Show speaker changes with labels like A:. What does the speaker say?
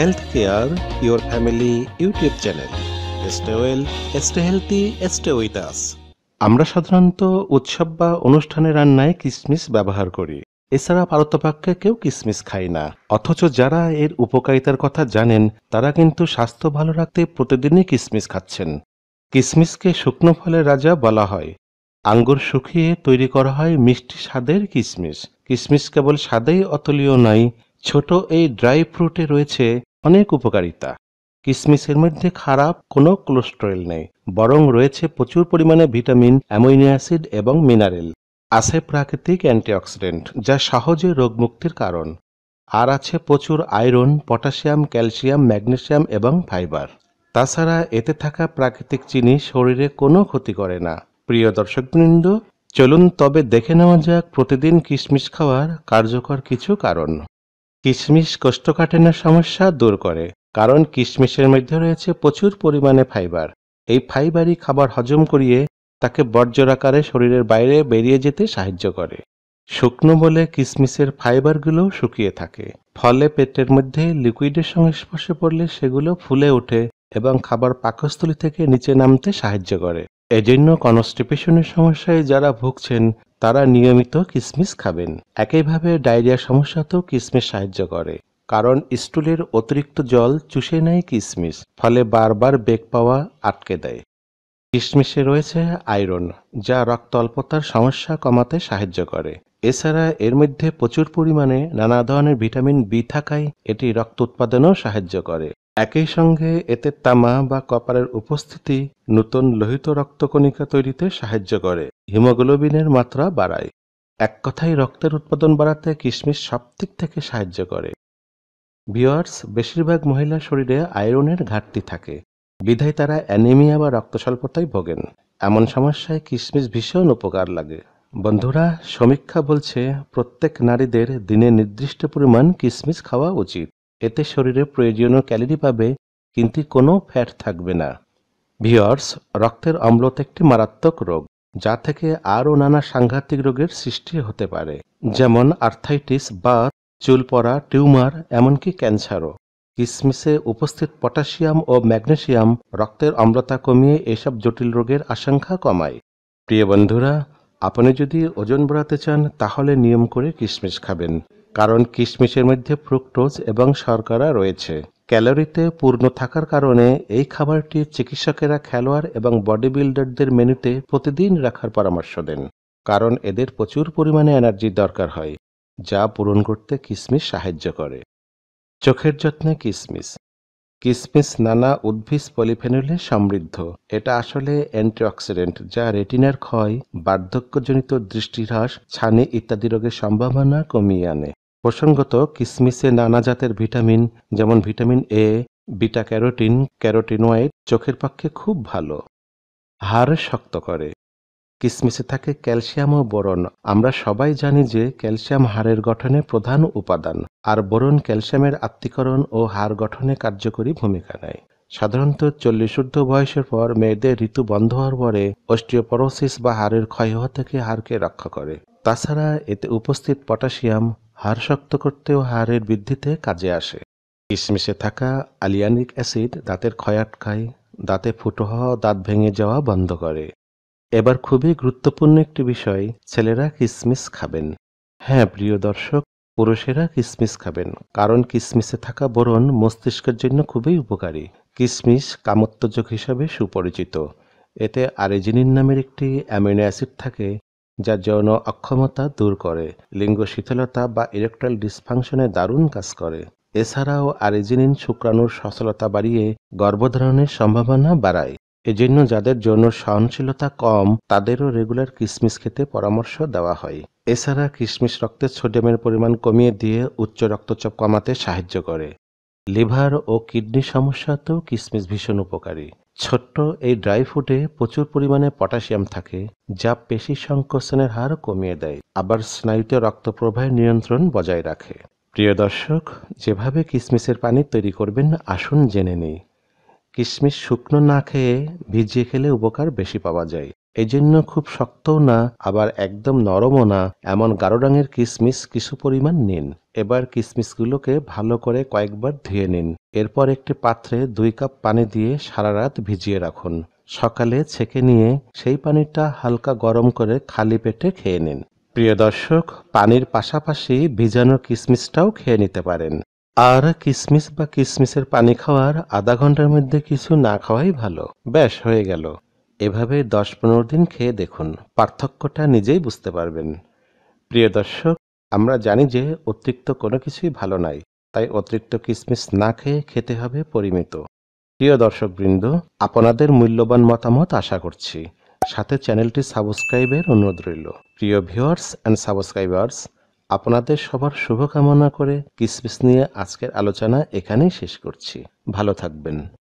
A: Health care your family YouTube channel. Stay well, stay healthy, stay with us. আমরা সাধারণত উৎসব বা অনুষ্ঠানে রান্নায় কিশমিশ ব্যবহার করি। এছাড়া পারতপক্ষে কেউ কিশমিশ খায় না। অথচ যারা এর উপকারিতার কথা জানেন তারা কিন্তু স্বাস্থ্য ভালো রাখতে প্রতিদিনই কিশমিশ খাচ্ছেন। কিশমিশকে শুকনো ফলের রাজা বলা হয়। আঙ্গুর শুকিয়ে তৈরি করা হয় মিষ্টি স্বাদের কিশমিশ। কিশমিশ কেবল স্বাদেই অতুলনীয় নয়, ছোট এই ড্রাই ফ্রুটে রয়েছে অনেক উপকারিতা। কিশমিশের মধ্যে খারাপ কোনো কোলেস্টেরল নেই, বরং রয়েছে প্রচুর পরিমাণে ভিটামিন, অ্যামিনো অ্যাসিড এবং মিনারেল। আছে প্রাকৃতিক অ্যান্টিঅক্সিডেন্ট যা সহজে রোগমুক্তির কারণ। আর আছে প্রচুর আয়রন, পটাশিয়াম, ক্যালসিয়াম, ম্যাগনেসিয়াম এবং ফাইবার। তাছাড়া এতে থাকা প্রাকৃতিক চিনি শরীরে কোনো ক্ষতি করে না। প্রিয় দর্শকবৃন্দ, চলুন তবে দেখে নেওয়া যাক প্রতিদিন কিশমিশ খাওয়ার কার্যকর কিছু কারণ। কিশমিশ কোষ্ঠকাঠিন্যের সমস্যা দূর করে, কারণ কিশমিশের মধ্যে রয়েছে প্রচুর পরিমাণে ফাইবার। এই ফাইবারই খাবার হজম করিয়ে তাকে বর্জ্য আকারে শরীরের বাইরে বেরিয়ে যেতে সাহায্য করে। শুকনো বলে কিশমিশের ফাইবারগুলো শুকিয়ে থাকে, ফলে পেটের মধ্যে লিকুইডের সংস্পর্শে পড়লে সেগুলো ফুলে ওঠে এবং খাবার পাকস্থলী থেকে নিচে নামতে সাহায্য করে। এজন্য কনস্টিপেশনের সমস্যায় যারা ভুগছেন তারা নিয়মিত কিশমিশ খাবেন। একইভাবে ডায়রিয়ার সমস্যাতেও কিশমিশ সাহায্য করে, কারণ স্টুলের অতিরিক্ত জল চুষে নেয় কিশমিশ, ফলে বারবার বেগ পাওয়া আটকে দেয়। কিশমিশে রয়েছে আয়রন, যা রক্ত অল্পতার সমস্যা কমাতে সাহায্য করে। এছাড়া এর মধ্যে প্রচুর পরিমাণে নানা ধরনের ভিটামিন বি থাকায় এটি রক্ত উৎপাদনেও সাহায্য করে। একই সঙ্গে এতে তামা বা কপারের উপস্থিতি নতুন লোহিত রক্তকণিকা তৈরিতে সাহায্য করে, হিমোগ্লোবিনের মাত্রা বাড়ায়। এক কথায় রক্তের উৎপাদন বাড়াতে কিশমিশ সব দিক থেকে সাহায্য করে। ভিউয়ার্স, বেশিরভাগ মহিলার শরীরে আয়রনের ঘাটতি থাকে, বিধায় তারা অ্যানিমিয়া বা রক্ত স্বল্পতায় ভোগেন। এমন সমস্যায় কিশমিশ ভীষণ উপকার লাগে। বন্ধুরা, সমীক্ষা বলছে প্রত্যেক নারীদের দিনে নির্দিষ্ট পরিমাণ কিশমিশ খাওয়া উচিত। এতে শরীরে প্রয়োজনীয় ক্যালোরি পাবে, কিন্তু কোনো ফ্যাট থাকবে না। ভিউয়ার্স, রক্তের অম্লতা একটি মারাত্মক রোগ, যা থেকে আরও নানা সাংঘাতিক রোগের সৃষ্টি হতে পারে, যেমন আর্থাইটিস, বাত, চুল পড়া, টিউমার, এমনকি ক্যান্সারও। কিশমিশে উপস্থিত পটাশিয়াম ও ম্যাগনেসিয়াম রক্তের অম্লতা কমিয়ে এসব জটিল রোগের আশঙ্কা কমায়। প্রিয় বন্ধুরা, আপনি যদি ওজন বাড়াতে চান তাহলে নিয়ম করে কিশমিশ খাবেন, কারণ কিশমিশের মধ্যে ফ্রুক্টোজ এবং শর্করা রয়েছে। ক্যালোরিতে পূর্ণ থাকার কারণে এই খাবারটি চিকিৎসকেরা খেলোয়াড় এবং বডি বিল্ডারদের মেনুতে প্রতিদিন রাখার পরামর্শ দেন, কারণ এদের প্রচুর পরিমাণে এনার্জির দরকার হয়, যা পূরণ করতে কিশমিশ সাহায্য করে। চোখের যত্নে কিশমিশ। কিশমিশ নানা উদ্ভিজ পলিফেনলে সমৃদ্ধ। এটা আসলে অ্যান্টিঅক্সিডেন্ট যা রেটিনার ক্ষয়, বার্ধক্যজনিত দৃষ্টিহ্রাস, ছানি ইত্যাদি রোগের সম্ভাবনা কমিয়ে আনে। প্রসঙ্গত, কিশমিশে নানা জাতের ভিটামিন, যেমন vitamin A, beta carotene, carotenoid চোখের পক্ষে খুব ভালো। হাড় শক্ত করে। কিশমিশে থাকে ক্যালসিয়াম ও বোরন। আমরা সবাই জানি যে ক্যালসিয়াম হাড়ের গঠনে প্রধান উপাদান, আর বোরন ক্যালসিয়ামের আত্তীকরণ ও হাড় গঠনে কার্যকরী ভূমিকা নেয়। সাধারণত 40 ঊর্ধ্ব বয়সের পর মেয়েদের ঋতু বন্ধ হওয়ার পরে অস্টিওপরোসিস বা হাড়ের ক্ষয় হওয়া থেকে হাড়কে রক্ষা করে। তাছাড়া এতে উপস্থিত পটাশিয়াম হাড় শক্ত করতে ও হাড়ের বৃদ্ধিতে কাজে আসে। কিশমিশে থাকা আলিয়ানিক অ্যাসিড দাঁতের ক্ষয় আটকায়, দাঁতে ফুটো হওয়া, দাঁত ভেঙে যাওয়া বন্ধ করে। এবার খুবই গুরুত্বপূর্ণ একটি বিষয়, ছেলেরা কিশমিশ খাবেন। হ্যাঁ প্রিয় দর্শক, পুরুষেরা কিশমিশ খাবেন, কারণ কিশমিশে থাকা বোরন মস্তিষ্কের জন্য খুবই উপকারী। কিশমিশ কামোত্তেজক হিসাবে সুপরিচিত। এতে আরেজিনিন নামের একটি অ্যামিনো অ্যাসিড থাকে, যা যৌন অক্ষমতা দূর করে, লিঙ্গ শিথিলতা বা ইরেকটাইল ডিসফাংশনে দারুণ কাজ করে। এছাড়াও আরেজিনিন শুক্রাণুর সচলতা বাড়িয়ে গর্ভধারণের সম্ভাবনা বাড়ায়। এজন্য যাদের যৌন সহনশীলতা কম তাদেরও রেগুলার কিশমিশ খেতে পরামর্শ দেওয়া হয়। এছাড়া কিশমিশ রক্তে সোডিয়ামের পরিমাণ কমিয়ে দিয়ে উচ্চ রক্তচাপ কমাতে সাহায্য করে। লিভার ও কিডনি সমস্যাতেও কিশমিশ ভীষণ উপকারী। ছোট্ট এই ড্রাই ফ্রুটে প্রচুর পরিমাণে পটাশিয়াম থাকে, যা পেশি সংকোচনের হার কমিয়ে দেয়, আবার স্নায়ুতে রক্ত প্রবাহের নিয়ন্ত্রণ বজায় রাখে। প্রিয় দর্শক, যেভাবে কিশমিশের পানি তৈরি করবেন আসুন জেনে নেই। কিশমিশ শুকনো না খেয়ে ভিজিয়ে খেলে উপকার বেশি পাওয়া যায়। এজন্য খুব শক্তও না আবার একদম নরমও না, এমন গাঢ় রঙের কিশমিশ কিছু পরিমাণ নিন। এবার কিশমিশগুলোকে ভালো করে কয়েকবার ধুয়ে নিন। এরপর একটি পাত্রে 2 কাপ পানি দিয়ে সারা রাত ভিজিয়ে রাখুন। সকালে ছেঁকে নিয়ে সেই পানিটা হালকা গরম করে খালি পেটে খেয়ে নিন। প্রিয় দর্শক, পানির পাশাপাশি ভিজানো কিশমিশটাও খেয়ে নিতে পারেন। আর কিশমিশ বা কিশমিশের পানি খাওয়ার আধা ঘন্টার মধ্যে কিছু না খাওয়াই ভালো। ব্যাস হয়ে গেল। এভাবে 10-15 দিন খেয়ে দেখুন, পার্থক্যটা নিজেই বুঝতে পারবেন। প্রিয় দর্শক, আমরা জানি যে অতিরিক্ত কোনো কিছুই ভালো নয়, তাই অতিরিক্ত কিশমিশ না খেয়ে খেতে হবে পরিমিত। প্রিয় দর্শকবৃন্দ, আপনাদের মূল্যবান মতামত আশা করছি। সাথে চ্যানেলটি সাবস্ক্রাইবের অনুরোধ রইল। প্রিয় ভিউয়ার্স অ্যান্ড সাবস্ক্রাইবার্স, আপনাদের সবার শুভকামনা করে কিশমিশ নিয়ে আজকের আলোচনা এখানেই শেষ করছি। ভালো থাকবেন।